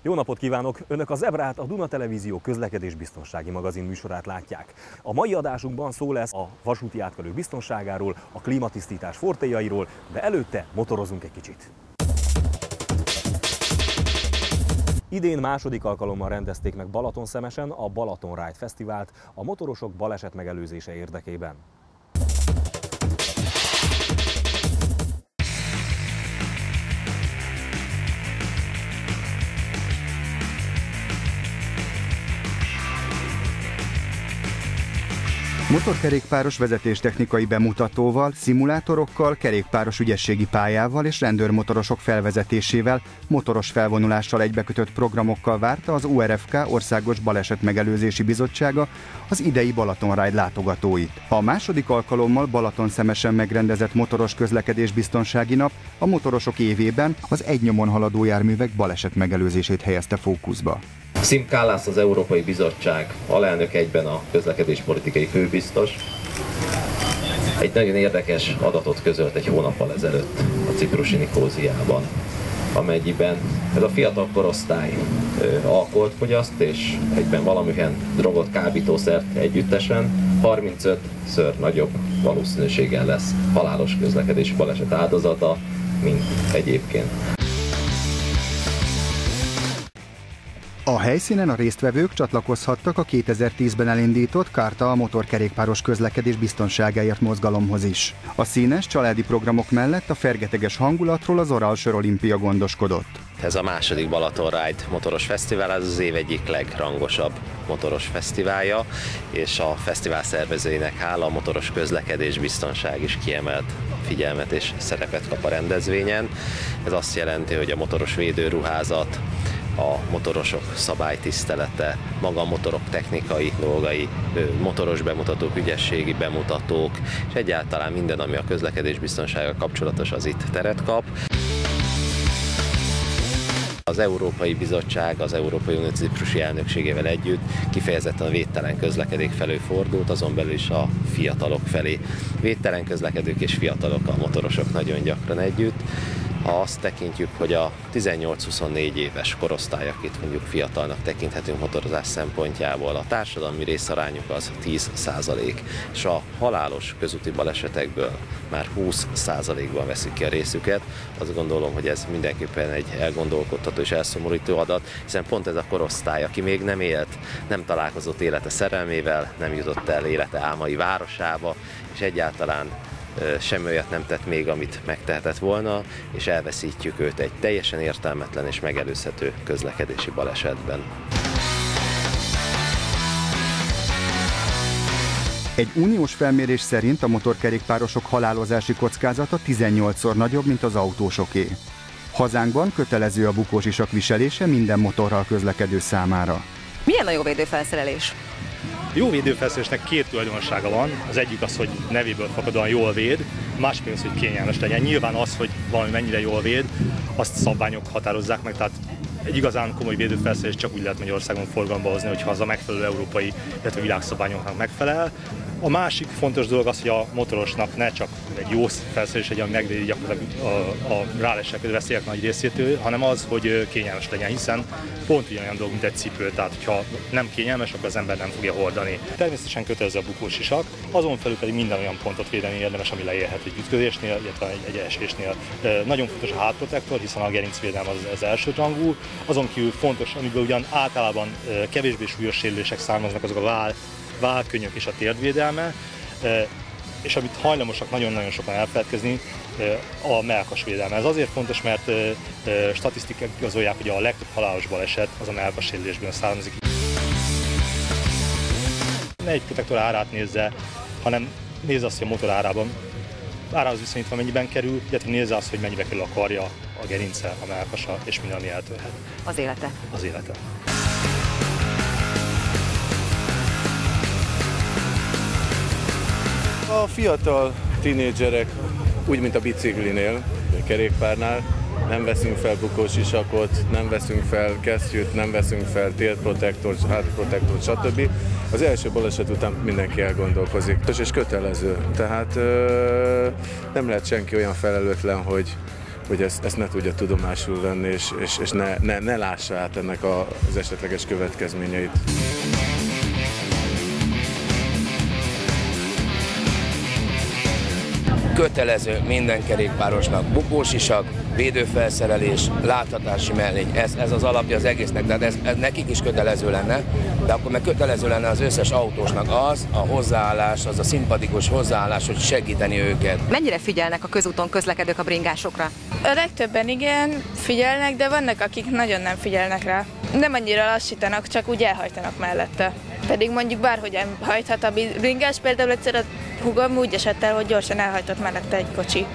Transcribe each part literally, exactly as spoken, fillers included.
Jó napot kívánok! Önök a Zebrát, a Duna Televízió közlekedésbiztonsági magazin műsorát látják. A mai adásunkban szó lesz a vasúti átkelők biztonságáról, a klímatisztítás fortéjairól, de előtte motorozunk egy kicsit. Idén második alkalommal rendezték meg Balatonszemesen a Balaton Ride Fesztivált a motorosok baleset megelőzése érdekében. Motorkerékpáros vezetéstechnikai bemutatóval, szimulátorokkal, kerékpáros ügyességi pályával és rendőrmotorosok felvezetésével, motoros felvonulással egybekötött programokkal várta az o er ef ká Országos Baleset Megelőzési Bizottsága az idei Balaton Ride látogatóit. A második alkalommal Balatonszemesen megrendezett motoros közlekedés biztonsági nap a motorosok évében az egynyomon haladó járművek baleset megelőzését helyezte fókuszba. Siim Kallas, az Európai Bizottság alelnök, egyben a közlekedéspolitikai főbiztos egy nagyon érdekes adatot közölt egy hónappal ezelőtt a ciprusi Nikóziában, amennyiben ez a fiatal korosztály alkoholt fogyaszt és egyben valamilyen drogot, kábítószert együttesen, harmincötször nagyobb valószínűséggel lesz halálos közlekedési baleset áldozata, mint egyébként. A helyszínen a résztvevők csatlakozhattak a kétezer-tízben elindított Kárta a motorkerékpáros közlekedés biztonságáért mozgalomhoz is. A színes családi programok mellett a fergeteges hangulatról az Oral Olimpia gondoskodott. Ez a második Balaton Ride motoros fesztivál, ez az év egyik legrangosabb motoros fesztiválja, és a fesztivál szervezőinek hála a motoros közlekedés biztonság is kiemelt figyelmet és szerepet kap a rendezvényen. Ez azt jelenti, hogy a motoros védőruházat, a motorosok szabálytisztelete, maga a motorok technikai dolgai, motoros bemutatók, ügyességi bemutatók, és egyáltalán minden, ami a közlekedés biztonsággal kapcsolatos, az itt teret kap. Az Európai Bizottság az Európai Unió ciprusi elnökségével együtt kifejezetten a védtelen közlekedék felé fordult, azon belül is a fiatalok felé. Védtelen közlekedők és fiatalok, a motorosok nagyon gyakran együtt. Ha azt tekintjük, hogy a tizennyolc-huszonnégy éves korosztály, akit mondjuk fiatalnak tekinthetünk motorozás szempontjából, a társadalmi részarányuk az tíz százalék, és a halálos közúti balesetekből már húsz százalékban veszik ki a részüket. Azt gondolom, hogy ez mindenképpen egy elgondolkodtató és elszomorító adat, hiszen pont ez a korosztály, aki még nem élt, nem találkozott élete szerelmével, nem jutott el élete álmai városába, és egyáltalán semmi olyat nem tett még, amit megtehetett volna, és elveszítjük őt egy teljesen értelmetlen és megelőzhető közlekedési balesetben. Egy uniós felmérés szerint a motorkerékpárosok halálozási kockázata tizennyolcszor nagyobb, mint az autósoké. Hazánkban kötelező a bukósisak viselése minden motorral közlekedő számára. Milyen a jó védőfelszerelés? Jó védőfelszerelésnek két tulajdonsága van. Az egyik az, hogy nevéből fakadóan jól véd, a másik az, hogy kényelmes legyen. Nyilván az, hogy valami mennyire jól véd, azt szabványok határozzák meg, tehát egy igazán komoly védőfelszerelést csak úgy lehet Magyarországon forgalomba hozni, hogyha az a megfelelő európai, illetve világszabványoknak megfelel. A másik fontos dolog az, hogy a motorosnak ne csak egy jó felszerelés legyen, ami megvédi gyakorlatilag a, a ráleselkedő veszélyek nagy részétől, hanem az, hogy kényelmes legyen, hiszen pont ugyanolyan dolog, mint egy cipő, tehát ha nem kényelmes, akkor az ember nem fogja hordani. Természetesen kötelező a bukósisak, azon felül pedig minden olyan pontot védeni érdemes, ami leérhet egy ütközésnél, illetve egy, egy esésnél. Nagyon fontos a hátprotektor, hiszen a gerincvédelem az, az elsőrangú. Azon kívül fontos, amiből ugyan általában kevésbé súlyos sérülések származnak, azok a váll, vállkönyök és a térdvédelme, és amit hajlamosak nagyon-nagyon sokan elfeledkezni, a mellkas védelme. Ez azért fontos, mert statisztikák igazolják, hogy a legtöbb halálos baleset az a mellkas sérülésből származik. Ne egy protektor árát nézze, hanem nézze azt, hogy a motor árában, árához viszonyítva mennyiben kerül, illetve nézze azt, hogy mennyibe kerül a karja, a gerince, a mellkasa és minden, ami eltörhet. Az élete. Az élete. A fiatal tínédzserek, úgy mint a biciklinél, a kerékpárnál, nem veszünk fel bukósisakot, nem veszünk fel kesztyűt, nem veszünk fel térprotektort, hátprotektort, stb. Az első baleset után mindenki elgondolkozik, és kötelező. Tehát ö, nem lehet senki olyan felelőtlen, hogy hogy ezt, ezt ne tudja tudomásul venni, és, és, és ne, ne, ne lássa át ennek a, az esetleges következményeit. Kötelező minden kerékpárosnak bukósisak, védőfelszerelés, láthatási mellény. Ez, ez az alapja az egésznek, tehát ez, ez nekik is kötelező lenne, de akkor meg kötelező lenne az összes autósnak az, a hozzáállás, az a szimpatikus hozzáállás, hogy segíteni őket. Mennyire figyelnek a közúton közlekedők a bringásokra? A legtöbben igen, figyelnek, de vannak, akik nagyon nem figyelnek rá. Nem annyira lassítanak, csak úgy elhajtanak mellette. Pedig mondjuk bárhogy hajthat a bringás, például egyszer a húgom úgy esett el, hogy gyorsan elhajtott mellette egy kocsi.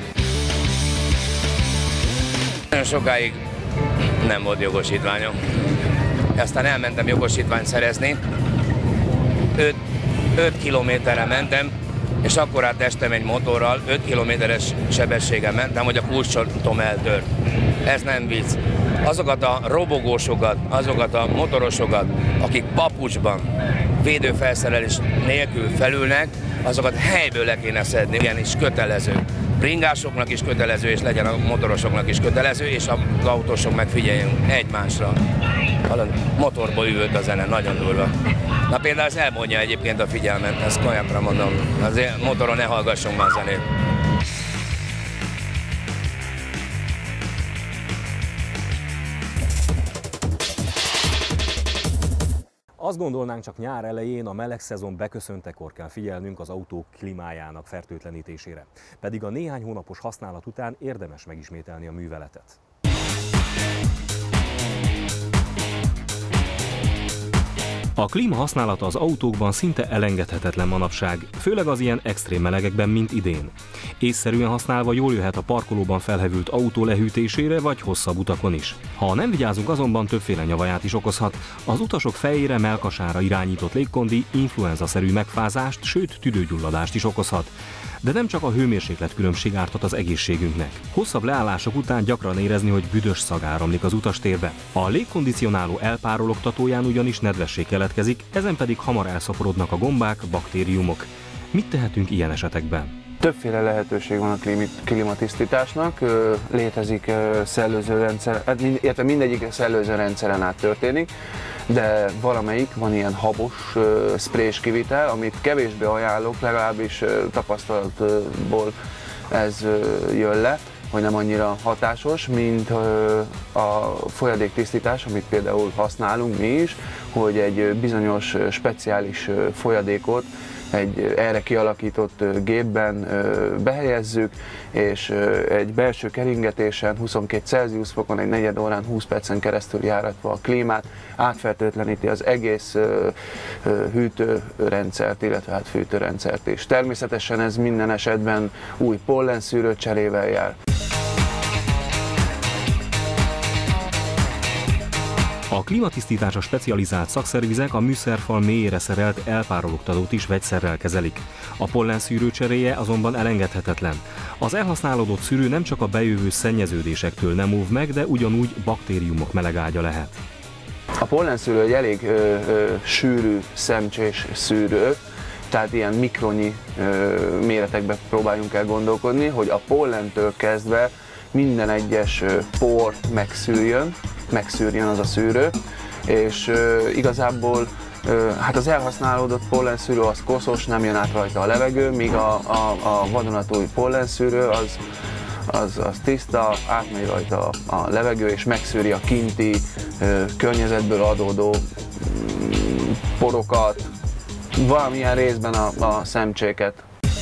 Nagyon sokáig nem volt jogosítványom. Aztán elmentem jogosítványt szerezni. öt kilométerre mentem, és akkor átestem egy motorral, öt kilométeres sebességgel mentem, hogy a kulcscsontóm eltört. Ez nem vicc. Azokat a robogósokat, azokat a motorosokat, akik papucsban, védőfelszerelés nélkül felülnek, azokat helyből le kéne szedni, igenis kötelező. Bringásoknak is kötelező, és legyen a motorosoknak is kötelező, és az autósok meg figyeljünk egymásra. Motorból üvölt a zene, nagyon durva. Na például ez elmondja egyébként a figyelmet, ezt komolyabban mondom. Azért motoron ne hallgassunk már zenét. Azt gondolnánk, csak nyár elején, a meleg szezon beköszöntekor kell figyelnünk az autók klímájának fertőtlenítésére. Pedig a néhány hónapos használat után érdemes megismételni a műveletet. A klíma használata az autókban szinte elengedhetetlen manapság, főleg az ilyen extrém melegekben, mint idén. Észszerűen használva jól jöhet a parkolóban felhevült autó lehűtésére vagy hosszabb utakon is. Ha nem vigyázunk, azonban többféle nyavaját is okozhat. Az utasok fejére, mellkasára irányított légkondi influenza-szerű megfázást, sőt tüdőgyulladást is okozhat. De nem csak a hőmérséklet különbség árthat az egészségünknek. Hosszabb leállások után gyakran érezni, hogy büdös szag áramlik az utastérbe. A légkondicionáló elpárologtatóján ugyanis nedvesség keletkezik, ezen pedig hamar elszaporodnak a gombák, baktériumok. Mit tehetünk ilyen esetekben? Többféle lehetőség van a klímatisztításnak, létezik szellőzőrendszer, illetve mindegyik szellőzőrendszeren át történik, de valamelyik van ilyen habos sprés kivitel, amit kevésbé ajánlok, legalábbis tapasztalatból ez jön le, hogy nem annyira hatásos, mint a folyadéktisztítás, amit például használunk mi is, hogy egy bizonyos speciális folyadékot egy erre kialakított gépben behelyezzük, és egy belső keringetésen huszonkét Celsius fokon egy negyed órán húsz percen keresztül járatva a klímát átfertőtleníti az egész hűtőrendszert, illetve hát fűtőrendszert is. Természetesen ez minden esetben új pollenszűrő cserével jár. A klímatisztításra specializált szakszervizek a műszerfal mélyére szerelt elpárologtatót is vegyszerrel kezelik. A pollenszűrő cseréje azonban elengedhetetlen. Az elhasználódott szűrő nem csak a bejövő szennyeződésektől nem óv meg, de ugyanúgy baktériumok melegágya lehet. A pollenszűrő egy elég ö, ö, sűrű szemcsés szűrő, tehát ilyen mikronyi ö, méretekben próbáljunk el gondolkodni, hogy a pollentől kezdve minden egyes port megszűrjön, megszűrjön az a szűrő, és uh, igazából uh, hát az elhasználódott pollenszűrő az koszos, nem jön át rajta a levegő, míg a, a, a vadonatúj pollenszűrő az, az, az tiszta, átmegy rajta a levegő, és megszűri a kinti uh, környezetből adódó um, porokat, valamilyen részben a, a szemcséket.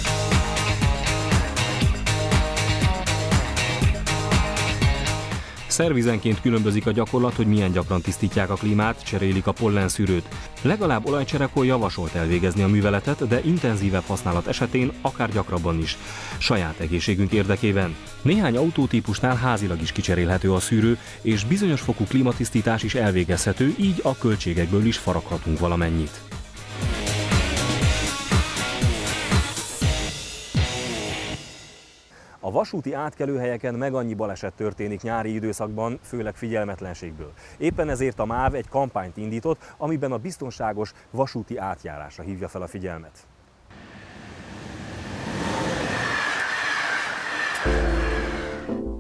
Szervizenként különbözik a gyakorlat, hogy milyen gyakran tisztítják a klímát, cserélik a pollenszűrőt. Legalább olajcserekor javasolt elvégezni a műveletet, de intenzívebb használat esetén akár gyakrabban is, saját egészségünk érdekében. Néhány autótípusnál házilag is kicserélhető a szűrő, és bizonyos fokú klímatisztítás is elvégezhető, így a költségekből is faraghatunk valamennyit. A vasúti átkelőhelyeken meg annyi baleset történik nyári időszakban, főleg figyelmetlenségből. Éppen ezért a MÁV egy kampányt indított, amiben a biztonságos vasúti átjárásra hívja fel a figyelmet.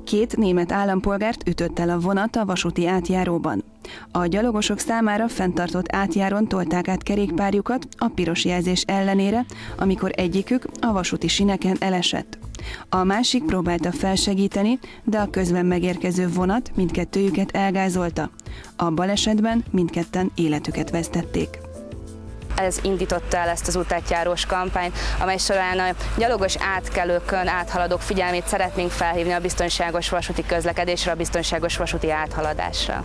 Két német állampolgárt ütött el a vonat a vasúti átjáróban. A gyalogosok számára fenntartott átjáron tolták át kerékpárjukat a piros jelzés ellenére, amikor egyikük a vasúti sineken elesett. A másik próbálta felsegíteni, de a közben megérkező vonat mindkettőjüket elgázolta. A balesetben mindketten életüket vesztették. Ez indította el ezt az útátjárós kampányt, amely során a gyalogos átkelőkön áthaladók figyelmét szeretnénk felhívni a biztonságos vasúti közlekedésre, a biztonságos vasúti áthaladásra.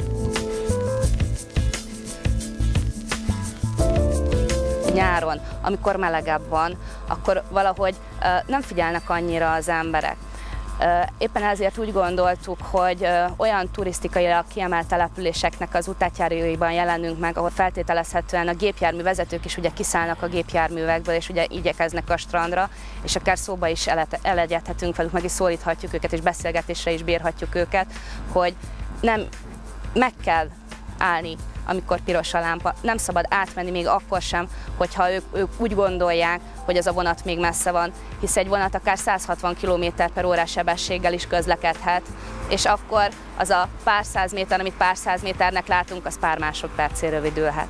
Nyáron, amikor melegebb van, akkor valahogy nem figyelnek annyira az emberek. Éppen ezért úgy gondoltuk, hogy olyan turisztikailag kiemelt településeknek az útátjáróiban jelenünk meg, ahol feltételezhetően a gépjármű vezetők is ugye kiszállnak a gépjárművekből, és ugye igyekeznek a strandra, és akár szóba is elegyedhetünk velük, meg is szólíthatjuk őket, és beszélgetésre is bírhatjuk őket, hogy nem meg kell állni, amikor piros a lámpa. Nem szabad átmenni még akkor sem, hogyha ők, ők úgy gondolják, hogy az a vonat még messze van, hisz egy vonat akár száz hatvan kilométer per órás sebességgel is közlekedhet, és akkor az a pár száz méter, amit pár száz méternek látunk, az pár másodpercén rövidülhet.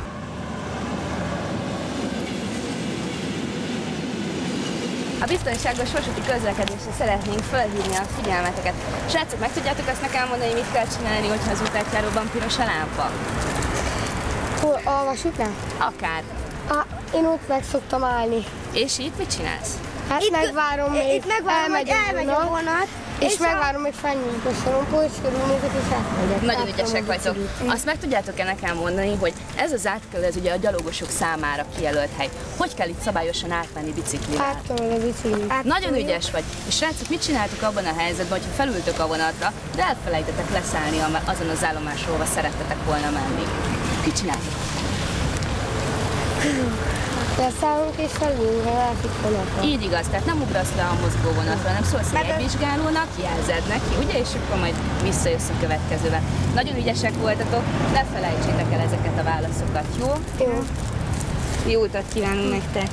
A biztonságos vasúti közlekedésre szeretnénk felhívni a figyelmeteket. Srácok, meg tudjátok azt nekem mondani, mit kell csinálni, hogyha az útátjáróban piros a lámpa? A vasútnál? Akár. A, én ott meg szoktam állni. És itt mit csinálsz? Hát itt megvárom még, itt megvárom, elmegy, elmegy a vonat, és, és megvárom, még felnyújt a sorompó, és körülnézek, és átmegyek. Nagyon ügyesek vagytok. Azt meg tudjátok-e nekem mondani, hogy ez az átkelő, ez ugye a gyalogosok számára kijelölt hely. Hogy kell itt szabályosan átmenni biciklivel? Átkelő a biciklivel. Nagyon ügyes vagy. És srácok, mit csináltok abban a helyzetben, hogyha felültök a vonatra, de elfelejtetek leszállni azon az állomásról, ahova szerettetek volna menni? Mit csináltok? Leszállunk és felülünk a másik vonatra. Így igaz, tehát nem ugrasz le a mozgó vonatra, hanem szólsz egy jegyvizsgálónak, jelzed neki, ugye, és akkor majd visszajössz a következővel. Nagyon ügyesek voltatok, ne felejtsétek el ezeket a válaszokat, jó? Jó. Jó utat kívánunk nektek!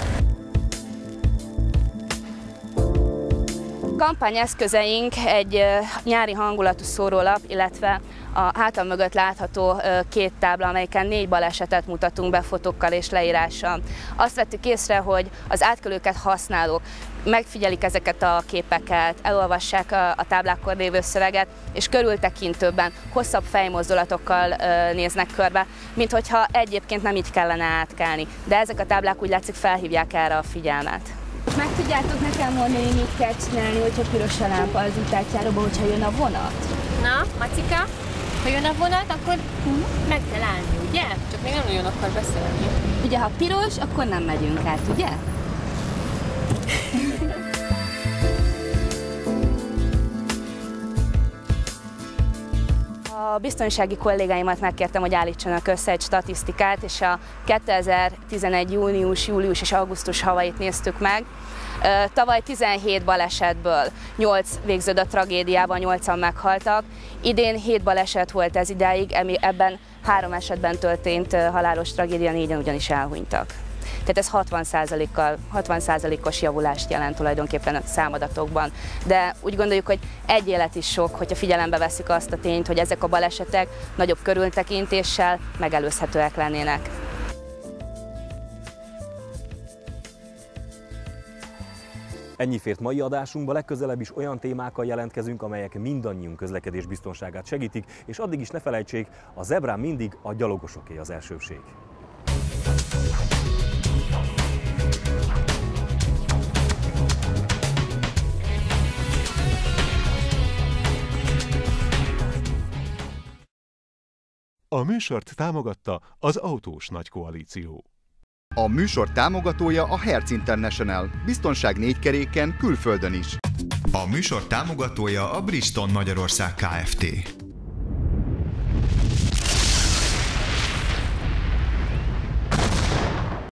Kampányeszközeink egy nyári hangulatú szórólap, illetve a hátam mögött látható két tábla, amelyeken négy balesetet mutatunk be fotókkal és leírással. Azt vettük észre, hogy az átkelőket használók megfigyelik ezeket a képeket, elolvassák a táblákon lévő szöveget, és körültekintőbben, hosszabb fejmozdulatokkal néznek körbe, mint hogyha egyébként nem így kellene átkelni. De ezek a táblák úgy látszik felhívják erre a figyelmet. Meg tudjátok nekem mondani, mit kell csinálni, hogyha piros a lámpa az útátjáróba, hogyha jön a vonat? Na, Macika, ha jön a vonat, akkor meg kell állni, ugye? Csak még nem nagyon akar beszélni. Ugye, ha piros, akkor nem megyünk át, ugye? A biztonsági kollégáimat megkértem, hogy állítsanak össze egy statisztikát, és a kétezer-tizenegy június, július és augusztus havait néztük meg. Tavaly tizenhét balesetből nyolc végződött tragédiában, nyolcan meghaltak. Idén hét baleset volt ez idáig, ebben három esetben történt halálos tragédia, négyen ugyanis elhunytak. Tehát ez hatvan százalékos javulást jelent tulajdonképpen a számadatokban. De úgy gondoljuk, hogy egy élet is sok, hogyha figyelembe vesszük azt a tényt, hogy ezek a balesetek nagyobb körültekintéssel megelőzhetőek lennének. Ennyi fért mai adásunkba, legközelebb is olyan témákkal jelentkezünk, amelyek mindannyiunk közlekedés biztonságát segítik, és addig is ne felejtsék, a zebrán mindig a gyalogosoké az elsőbség. A műsort támogatta az Autós Nagykoalíció. A műsor támogatója a Hertz International, biztonság négy keréken, külföldön is. A műsor támogatója a Bridgestone Magyarország Kft.